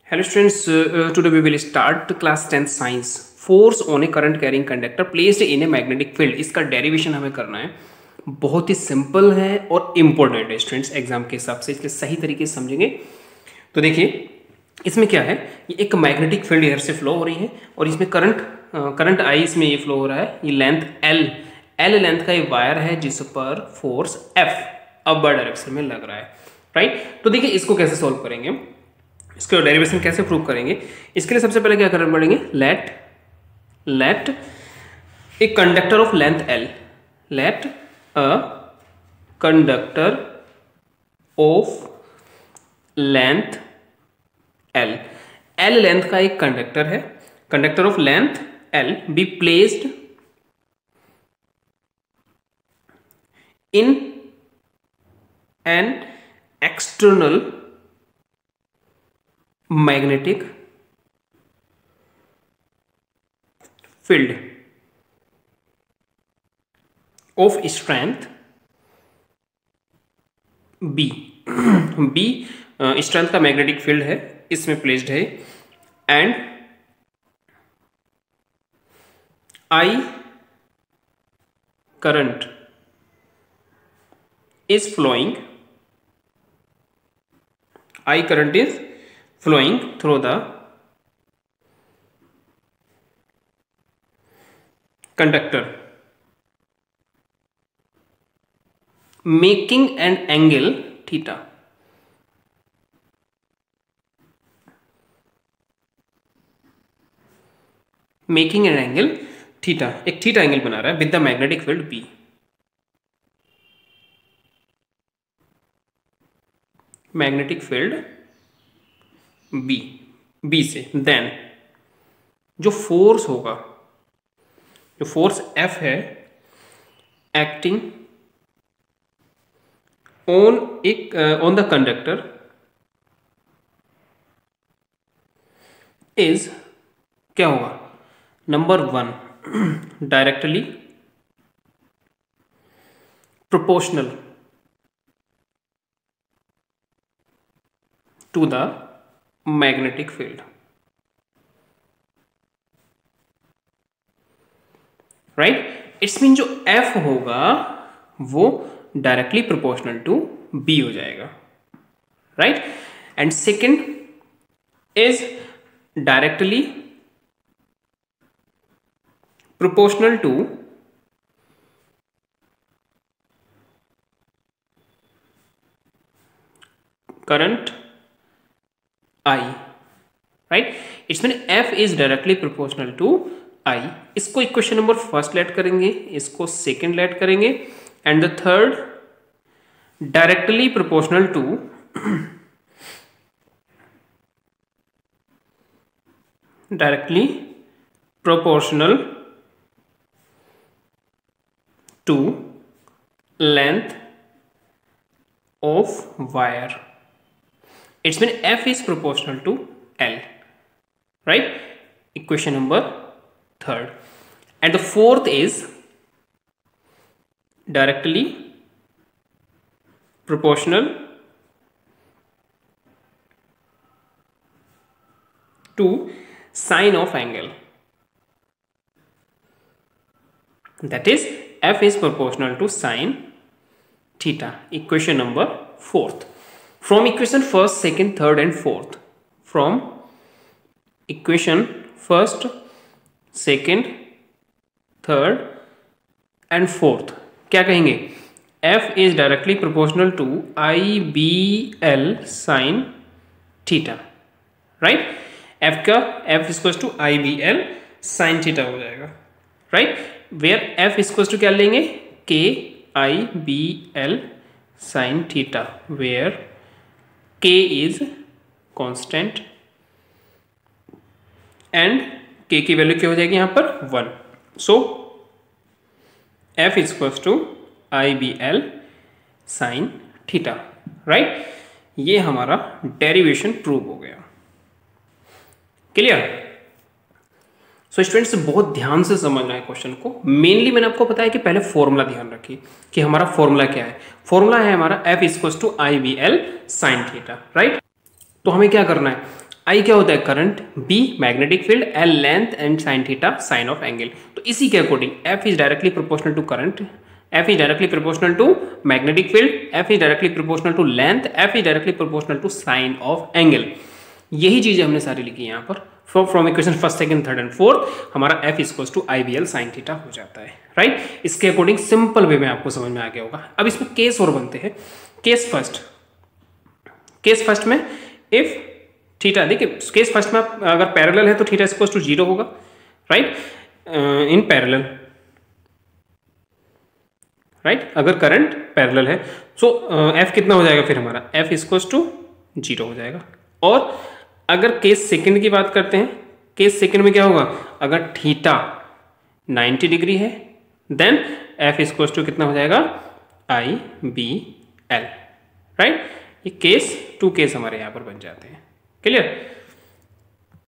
Hello students, today we will start class 10th science. Force on a current carrying conductor placed in a magnetic field. इसका derivation हमें करना है. बहुत ही simple है और important है स्टूडेंट्स, एग्जाम के हिसाब से इसके सही तरीके से समझेंगे. तो देखिए इसमें क्या है, ये एक मैग्नेटिक फील्ड इधर से फ्लो हो रही है और इसमें करंट आई इसमें ये फ्लो हो रहा है. ये लेंथ एल लेंथ का ये वायर है जिस पर फोर्स एफ अपर डायरेक्शन में लग रहा है. राइट, तो देखिए इसको कैसे सॉल्व करेंगे, इसका डेरिवेशन कैसे प्रूव करेंगे. इसके लिए सबसे पहले क्या करना पड़ेंगे, let a conductor of length L, let a conductor of length L length का एक कंडक्टर है, conductor of length L be placed in an external magnetic field of strength B. B strength का मैग्नेटिक फील्ड है, इसमें placed है. And I current is flowing, I current is flowing through the conductor, making an angle theta. Making an angle theta, एक theta angle बना रहा है with the magnetic field B. Magnetic field B से. Then जो force होगा, जो force F है acting on the conductor is क्या होगा, number 1 directly proportional to the magnetic field. Right? It's mean जो F होगा वो directly proportional to B हो जाएगा. Right? And second is directly proportional to current I. Right, it's mean F is directly proportional to I. इसको equation number first let करेंगे, इसको second let करेंगे, and the third directly proportional to length of wire. It's mean F is proportional to L, right? Equation number third. And the fourth is directly proportional to sine of angle. That is F is proportional to sine theta. Equation number fourth. From equation first, second, third and fourth. From equation first, second, third and fourth क्या कहेंगे, F is directly proportional to IBL sin theta. Right? F is equals to IBL sin theta हो जाएगा. Right? Where F is equals to क्या लेंगे, KIBL sin theta, where K is constant and K की value क्या हो जाएगी यहाँ पर 1. So F is equals to IBL sin theta. राइट, ये हमारा डेरिवेशन प्रूव हो गया. क्लियर. सो स्टूडेंट्स बहुत ध्यान से समझना है क्वेश्चन को. मेनली मैंने आपको बताया कि पहले फॉर्मूला ध्यान रखिए कि हमारा फॉर्मूला क्या है. फॉर्मूला है हमारा F equals to IBL sin theta. Right, तो हमें क्या करना है, आई क्या होता है current, B magnetic field, L length and sine theta sine of angle. तो इसी के according F is directly proportional to current, F is directly proportional to magnetic field, F is directly proportional to length, F is directly proportional to sine of angle. यही चीजें हमने सारी लिखी है यहाँ पर। From equation first, second, third and fourth हमारा F equals to I B L sine theta हो जाता है, राइट। इसके अकॉर्डिंग सिंपल वे में आपको समझ में आ गया होगा। अब इसमें केस और बनते हैं। केस फर्स्ट में इफ थीटा, देखिए केस फर्स्ट में अगर पैरेलल है तो थीटा इक्वल्स टू 0 होगा, राइट, इन पैरेलल, राइट। अगर करंट पैरेलल है सो एफ कितना हो जाएगा फिर हमारा, एफ इक्वल्स टू 0 हो जाएगा। और अगर केस सेकंड की बात करते हैं, केस सेकंड में क्या होगा, अगर थीटा 90 डिग्री है देन एफ इक्वल्स टू कितना हो जाएगा, आई बी एल, राइट। ये केस टू केस हमारे यहाँ पर बन जाते हैं, क्लियर।